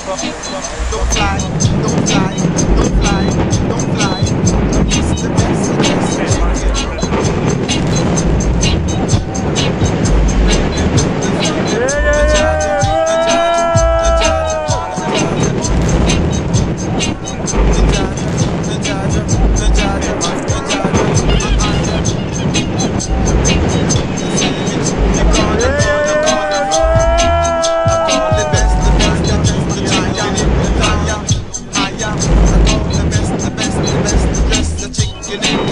Don't fly, don't fly, don't fly, don't fly. It's the best, the best, the you